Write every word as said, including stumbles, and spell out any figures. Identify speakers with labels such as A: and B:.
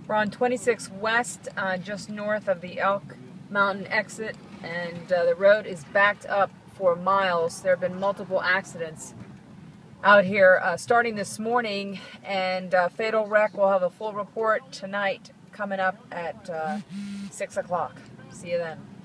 A: We're on twenty-six West, uh, just north of the Elk Mountain exit, and uh, the road is backed up for miles. There have been multiple accidents out here uh, starting this morning, and uh, fatal wreck. We'll have a full report tonight coming up at uh, six o'clock. See you then.